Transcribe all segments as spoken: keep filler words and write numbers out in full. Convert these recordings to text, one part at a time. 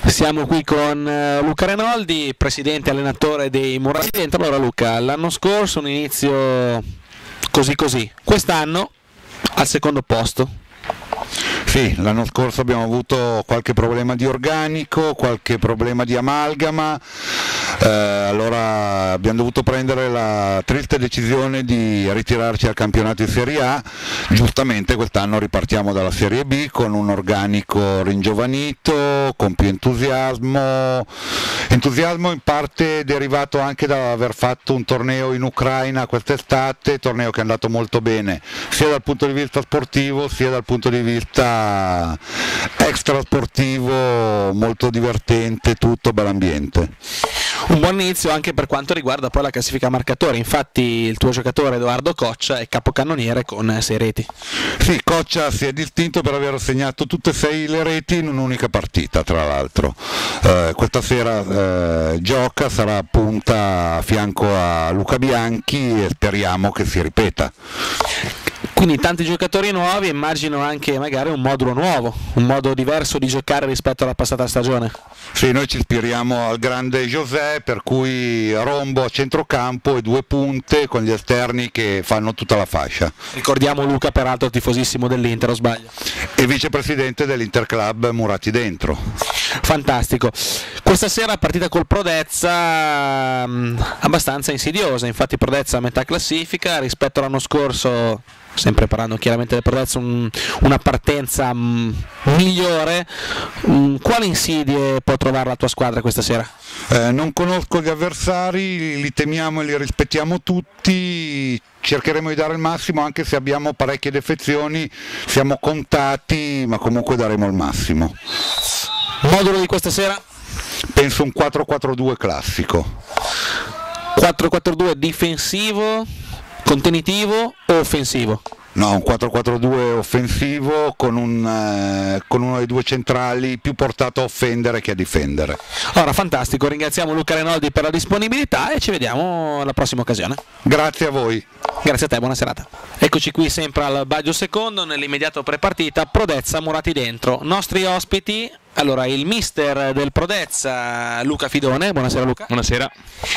Siamo qui con eh, Luca Renoldi, presidente e allenatore dei Murati Dentro. Allora Luca, l'anno scorso un inizio così così, quest'anno al secondo posto. Sì, l'anno scorso abbiamo avuto qualche problema di organico, qualche problema di amalgama, eh, allora abbiamo dovuto prendere la triste decisione di ritirarci al campionato di Serie A. Giustamente quest'anno ripartiamo dalla Serie B con un organico ringiovanito, con più entusiasmo, entusiasmo in parte derivato anche da aver fatto un torneo in Ucraina quest'estate, torneo che è andato molto bene sia dal punto di vista sportivo sia dal punto di vista extra sportivo, molto divertente, tutto bell'ambiente. Un buon inizio anche per quanto riguarda poi la classifica marcatori, infatti il tuo giocatore Edoardo Coccia è capocannoniere con sei reti. Sì, Coccia si è distinto per aver segnato tutte e sei le reti in un'unica partita, tra l'altro. Eh, questa sera eh, gioca, sarà punta a fianco a Luca Bianchi e speriamo che si ripeta. Quindi tanti giocatori nuovi, immagino anche magari un modulo nuovo, un modo diverso di giocare rispetto alla passata stagione. Sì, noi ci ispiriamo al grande José, per cui rombo a centrocampo e due punte con gli esterni che fanno tutta la fascia. Ricordiamo Luca, peraltro tifosissimo dell'Inter, o sbaglio? E vicepresidente dell'Interclub Murati Dentro. Fantastico. Questa sera partita col Prodezza mh, abbastanza insidiosa, infatti Prodezza a metà classifica rispetto all'anno scorso, sempre parlando chiaramente del Prodezza, un, una partenza mh, migliore. Mh, quali insidie può trovare la tua squadra questa sera? Eh, non conosco gli avversari, li temiamo e li rispettiamo tutti, cercheremo di dare il massimo anche se abbiamo parecchie defezioni, siamo contati ma comunque daremo il massimo. Modulo di questa sera? Penso un quattro quattro due classico. quattro quattro due difensivo, contenitivo o offensivo? No, un quattro quattro due offensivo con, un, eh, con uno dei due centrali più portato a offendere che a difendere. Allora, fantastico, ringraziamo Luca Renoldi per la disponibilità e ci vediamo alla prossima occasione. Grazie a voi. Grazie a te, buona serata. Eccoci qui sempre al Baggio Secondo, nell'immediato prepartita Prodezza Murati Dentro. Nostri ospiti, allora il mister del Prodezza Luca Fidone, buonasera Luca. Buonasera.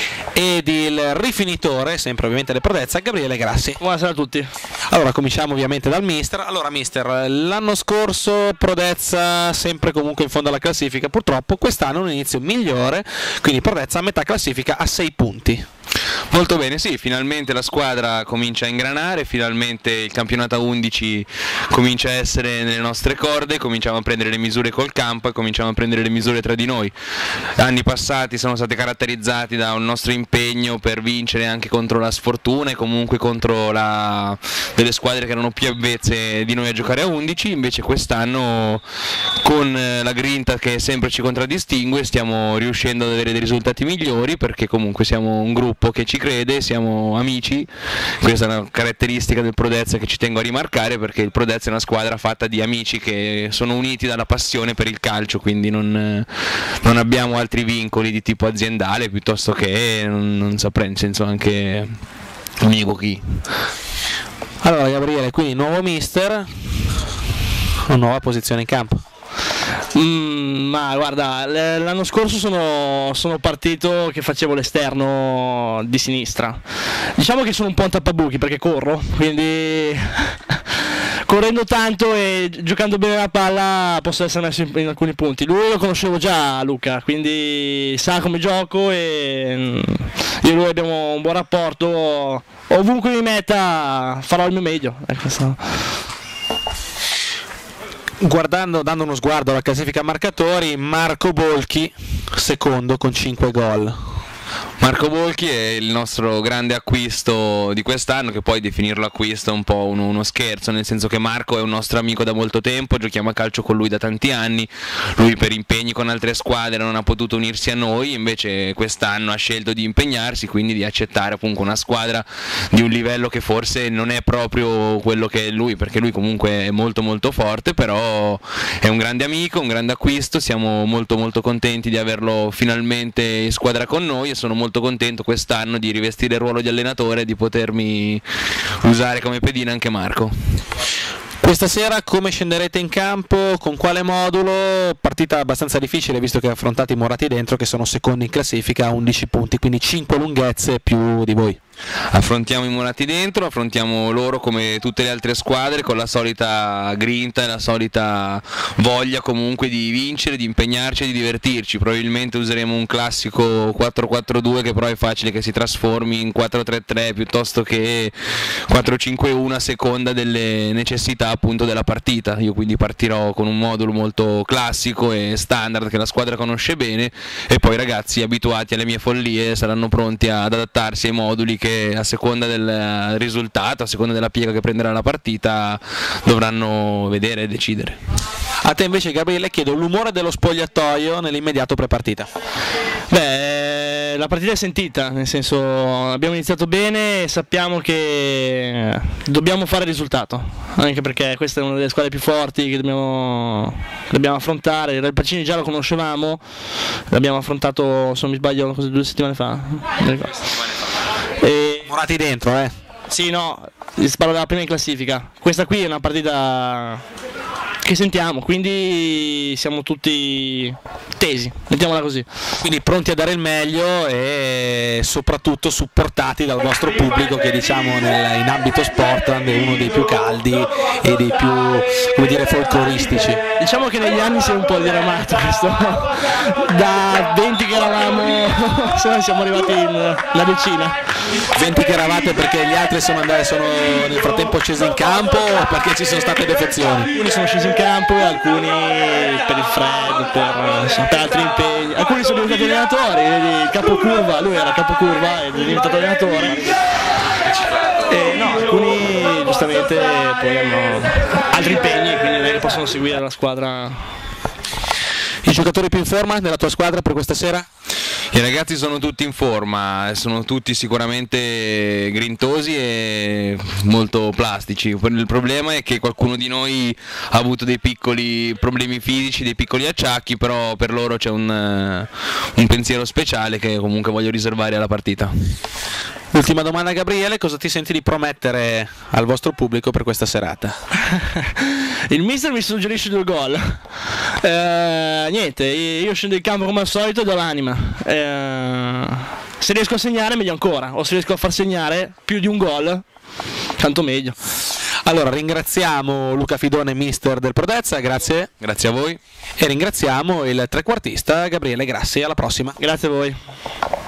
Ed il rifinitore, sempre ovviamente del Prodezza, Gabriele Grassi. Buonasera a tutti. Allora cominciamo ovviamente dal mister. Allora mister, l'anno scorso Prodezza sempre comunque in fondo alla classifica, purtroppo quest'anno un inizio migliore, quindi Prodezza a metà classifica a sei punti. Molto bene, sì, finalmente la squadra comincia a ingranare, finalmente il campionato a undici comincia a essere nelle nostre corde, cominciamo a prendere le misure col campo e cominciamo a prendere le misure tra di noi. Anni passati sono stati caratterizzati da un nostro impegno per vincere anche contro la sfortuna e comunque contro la... delle squadre che erano più avvezze di noi a giocare a undici, invece quest'anno con la grinta che sempre ci contraddistingue stiamo riuscendo ad avere dei risultati migliori perché comunque siamo un gruppo che ci crede, siamo amici. Questa è una caratteristica del Prodezza che ci tengo a rimarcare perché il Prodezza è una squadra fatta di amici che sono uniti dalla passione per il calcio, quindi non, non abbiamo altri vincoli di tipo aziendale piuttosto che non, non saprei, nel senso anche amico chi. Allora Gabriele, quindi nuovo mister, una nuova posizione in campo. Mm, ma guarda, l'anno scorso sono, sono partito che facevo l'esterno di sinistra. Diciamo che sono un po' un tappabuchi perché corro, quindi correndo tanto e giocando bene la palla posso essere messo in, in alcuni punti. Lui lo conoscevo già, Luca, quindi sa come gioco e io e lui abbiamo un buon rapporto. Ovunque mi metta farò il mio meglio. Ecco, guardando, dando uno sguardo alla classifica marcatori, Marco Bolchi secondo con cinque gol. Marco Bolchi è il nostro grande acquisto di quest'anno, che poi definirlo acquisto è un po' uno, uno scherzo, nel senso che Marco è un nostro amico da molto tempo, giochiamo a calcio con lui da tanti anni, lui per impegni con altre squadre non ha potuto unirsi a noi, invece quest'anno ha scelto di impegnarsi, quindi di accettare appunto una squadra di un livello che forse non è proprio quello che è lui, perché lui comunque è molto molto forte, però è un grande amico, un grande acquisto, siamo molto molto contenti di averlo finalmente in squadra con noi e sono molto contento quest'anno di rivestire il ruolo di allenatore e di potermi usare come pedina anche Marco. Questa sera come scenderete in campo? Con quale modulo? Partita abbastanza difficile visto che affrontate i Morati dentro che sono secondi in classifica a undici punti, quindi cinque lunghezze più di voi. Affrontiamo i Morati dentro, affrontiamo loro come tutte le altre squadre con la solita grinta e la solita voglia comunque di vincere, di impegnarci e di divertirci. Probabilmente useremo un classico quattro quattro due che però è facile che si trasformi in quattro tre tre piuttosto che quattro cinque uno a seconda delle necessità appunto della partita. Io quindi partirò con un modulo molto classico e standard che la squadra conosce bene e poi i ragazzi abituati alle mie follie saranno pronti ad adattarsi ai moduli che a seconda del risultato, a seconda della piega che prenderà la partita dovranno vedere e decidere. A te invece Gabriele chiedo l'umore dello spogliatoio nell'immediato prepartita. Beh, la partita è sentita, nel senso abbiamo iniziato bene e sappiamo che dobbiamo fare risultato, anche perché questa è una delle squadre più forti che dobbiamo, dobbiamo affrontare. Il Real Pacini già lo conoscevamo, l'abbiamo affrontato, se non mi sbaglio, due settimane fa, non mi ricordo. E... Morati dentro, eh? Sì, no, sparo della prima in classifica. Questa qui è una partita che sentiamo, quindi siamo tutti tesi, mettiamola così. Quindi pronti a dare il meglio e soprattutto supportati dal vostro pubblico che diciamo nel, in ambito Sportland è uno dei più caldi e dei più, come dire, folcloristici. Diciamo che negli anni si è un po' diramato questo, da venti che eravamo siamo arrivati in una decina. venti che eravate perché gli altri sono, andati, sono nel frattempo scesi in campo o perché ci sono state defezioni? Alcuni sono scesi in campo e alcuni per il freddo, per, insomma, per altri impegni. Alcuni sono diventati allenatori, vedi, il capocurva, lui era capocurva ed è diventato allenatore. E no, alcuni giustamente poi hanno altri impegni, quindi non è che possono seguire la squadra. I giocatori più in forma della tua squadra per questa sera? I ragazzi sono tutti in forma, sono tutti sicuramente grintosi e molto plastici. Il problema è che qualcuno di noi ha avuto dei piccoli problemi fisici, dei piccoli acciacchi, però per loro c'è un, un pensiero speciale che comunque voglio riservare alla partita. Ultima domanda Gabriele, cosa ti senti di promettere al vostro pubblico per questa serata? Il mister mi suggerisce due gol. Eh, niente, io scendo in campo come al solito e do l'anima. Eh, se riesco a segnare meglio ancora, o se riesco a far segnare più di un gol, tanto meglio. Allora ringraziamo Luca Fidone, mister del Prodezza, grazie. Grazie a voi. E ringraziamo il trequartista Gabriele Grassi, alla prossima. Grazie a voi.